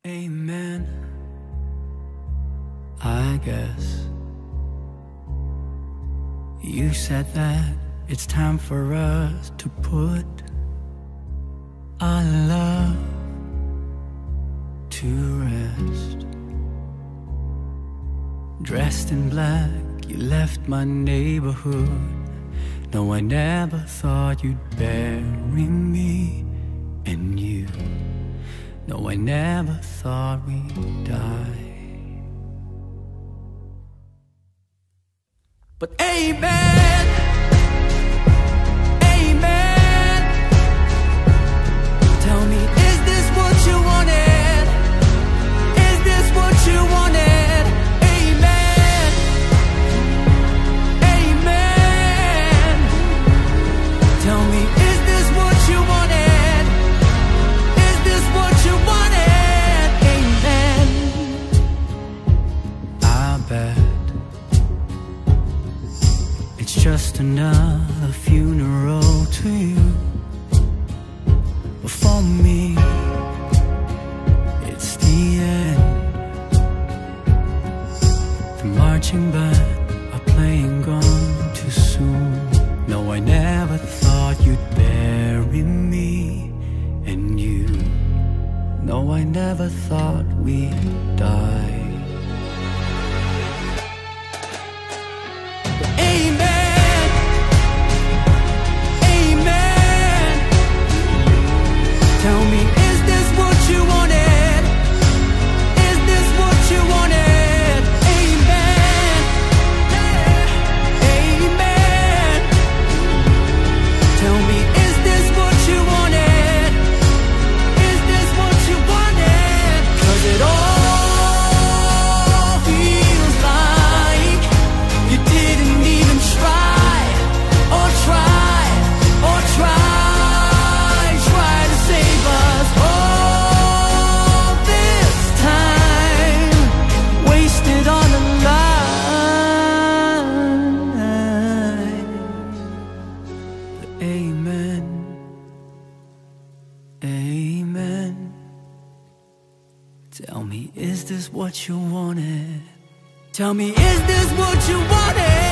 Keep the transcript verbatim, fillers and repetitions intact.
Amen. I guess you said that it's time for us to put our love to rest. Dressed in black, you left my neighborhood. No, I never thought you'd bury me. And you, no, I never thought we'd die. But amen, amen. Tell me, is this what you wanted? Is this what you wanted? Amen, amen. Tell me, is this what you wanted? Is this what you wanted? Amen. I bet it's just another funeral to you, but for me, it's the end. The marching band are playing Gone Too Soon. No, I never thought you'd bury me. And you, no, I never thought we'd die. Amen, amen. Tell me, is this what you wanted? Is this what you wanted? Amen, amen. Tell me, is this what you wanted? Is this what you wanted? 'Cause it all feels like you didn't even try, or try, or try, try to save us. All this time wasted on the line. But amen, amen. Tell me, is this what you wanted? Tell me, is this what you wanted?